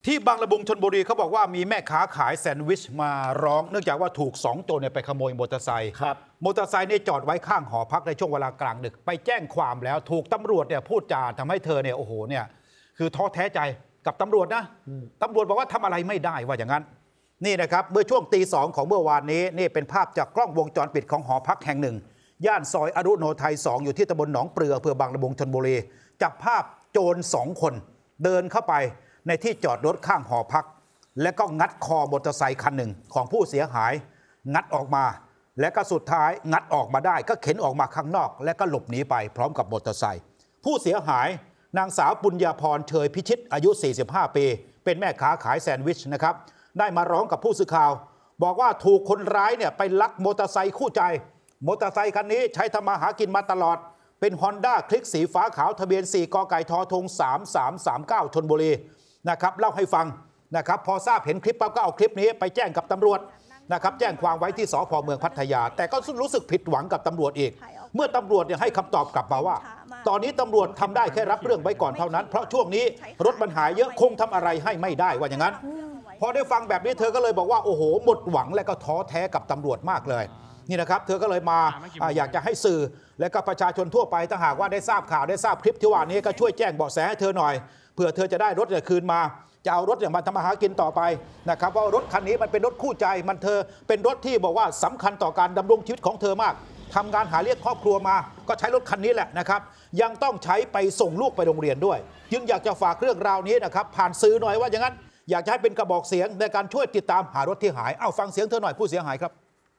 ที่บางละมุงชลบุรีเขาบอกว่ามีแม่ค้าขายแซนด์วิชมาร้องเนื่องจากว่าถูก2 โจรไปขโมยมอเตอร์ไซค์มอเตอร์ไซค์นี่จอดไว้ข้างหอพักในช่วงเวลากลางดึกไปแจ้งความแล้วถูกตำรวจเนี่ยพูดจาทำให้เธอเนี่ยโอ้โหเนี่ยคือท้อแท้ใจกับตำรวจนะตำรวจบอกว่าทำอะไรไม่ได้ว่าอย่างนั้นนี่นะครับเมื่อช่วงตี 2ของเมื่อวานนี้นี่เป็นภาพจากกล้องวงจรปิดของหอพักแห่งหนึ่งย่านซอยอรุโนไทย2อยู่ที่ตำบลหนองเปลืออำเภอบางละมุงชลบุรีจับภาพโจร2 คนเดินเข้าไปในที่จอดรถข้างหอพักและก็งัดคอมอเตอร์ไซค์คันหนึ่งของผู้เสียหายงัดออกมาและก็สุดท้ายงัดออกมาได้ก็เข็นออกมาข้างนอกและก็หลบหนีไปพร้อมกับมอเตอร์ไซค์ผู้เสียหายนางสาวปุญญาพรเชยพิชิตอายุ45 ปีเป็นแม่ค้าขายแซนด์วิชนะครับได้มาร้องกับผู้สื่อข่าวบอกว่าถูกคนร้ายเนี่ยไปลักมอเตอร์ไซค์คู่ใจมอเตอร์ไซค์คันนี้ใช้ทำมาหากินมาตลอดเป็น Honda คลิกสีฟ้าขาวทะเบียน4 กไก่ทธง 3339 ชลบุรีนะครับเล่าให้ฟังนะครับพอทราบเห็นคลิปปั๊บก็เอาคลิปนี้ไปแจ้งกับตำรวจนะครับแจ้งความไว้ที่สภ.เมืองพัทยาแต่ก็รู้สึกผิดหวังกับตำรวจอีกเมื่อตำรวจให้คำตอบกลับมาว่าตอนนี้ตำรวจทำได้แค่รับเรื่องไว้ก่อนเท่านั้นเพราะช่วงนี้รถมันหายเยอะคงทำอะไรให้ไม่ได้ว่าอย่างนั้นพอได้ฟังแบบนี้เธอก็เลยบอกว่าโอ้โหหมดหวังและก็ท้อแท้กับตำรวจมากเลยนี่นะครับเธอก็เลยมาอยากจะให้สื่อและก็ประชาชนทั่วไปถ้าหากว่าได้ทราบข่าวได้ทราบคลิปที่ว่านี้ก็ช่วยแจ้งเบาะแสให้เธอหน่อยเพื่อเธอจะได้รถคืนมาจะเอารถมาทำมาหากินต่อไปนะครับว่ารถคันนี้มันเป็นรถคู่ใจมันเธอเป็นรถที่บอกว่าสำคัญต่อการดำรงชีวิตของเธอมากทำงานหาเลี้ยงครอบครัวมาก็ใช้รถคันนี้แหละนะครับยังต้องใช้ไปส่งลูกไปโรงเรียนด้วยจึงอยากจะฝากเรื่องราวนี้นะครับผ่านสื่อหน่อยว่าอย่างนั้นอยากจะให้เป็นกระบอกเสียงในการช่วยติดตามหารถที่หายเอาฟังเสียงเธอหน่อยผู้เสียหายครับ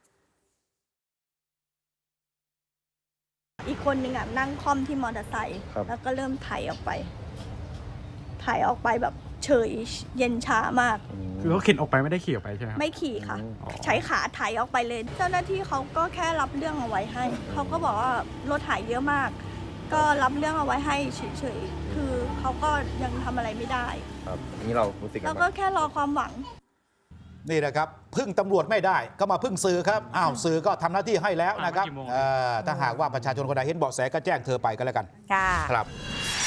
อีกคนหนึ่งนั่งคล่อมที่มอเตอร์ไซค์แล้วก็เริ่มไถออกไปแบบเฉยเย็นช้ามากคือเขาเข็นออกไปไม่ได้ขี่ออกไปใช่ไหมครับไม่ขี่ค่ะใช้ขาไถออกไปเลยเจ้าหน้าที่เขาก็แค่รับเรื่องเอาไว้ให้เขาก็บอกว่ารถหายเยอะมากก็รับเรื่องเอาไว้ให้เฉยๆคือเขาก็ยังทำอะไรไม่ได้ครับนี่เรารู้สึกแล้วก็แค่รอความหวังนี่นะครับพึ่งตำรวจไม่ได้ก็มาพึ่งสื่อครับอ้าวสื่อก็ทำหน้าที่ให้แล้วนะครับถ้าหากว่าประชาชนคนใดเห็นเบาะแสก็แจ้งเธอไปก็แล้วกันครับ